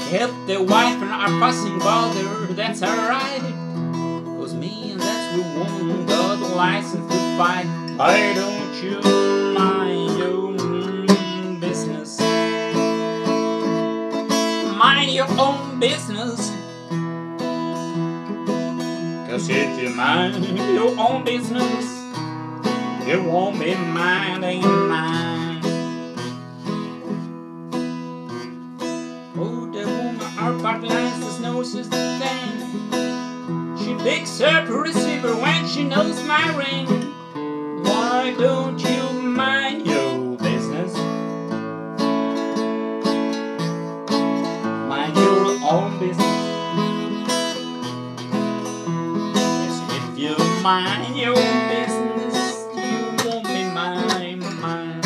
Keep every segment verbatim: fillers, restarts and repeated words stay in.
Help the wife and our fussing bother, that's alright. Cause me and that sweet woman got the license to fight. Why don't you mind your own business? Mind your own business. Cause if you mind your own business, you won't be minding mine. Oh, the woman our party lines, the snow sister thing. She picks up her receiver when she knows my ring. Why don't you mind your business? Mind your own business. Yes, if you mind your business, you won't be mine, mine.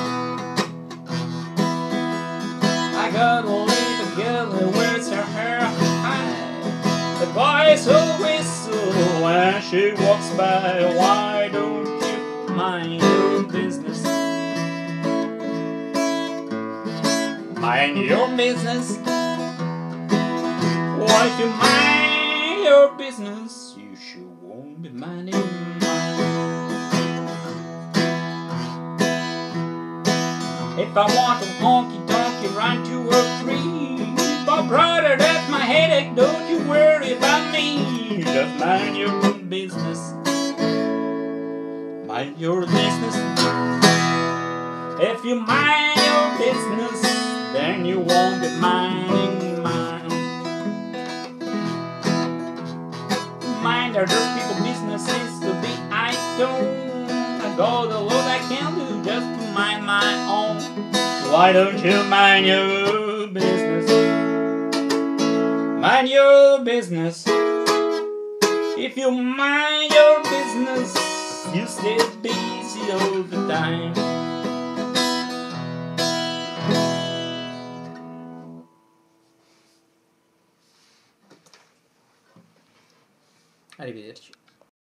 I got a little girl who wears her hair high. The boys will whistle when she walks by. Why don't you mind your business? Mind your business. Why if you mind your business, you sure won't be minding mine. If I want a honky tonk, run two or three. But brother, that's my headache, don't you worry about me. Just mind your own business. Mind your business. If you mind your business, then you won't be minding mine. Mind other people's businesses to be I don't. I go the load I can do just to mind my own. Why don't you mind your business? Mind your business. If you mind your business, you stay busy all the time. Arrivederci.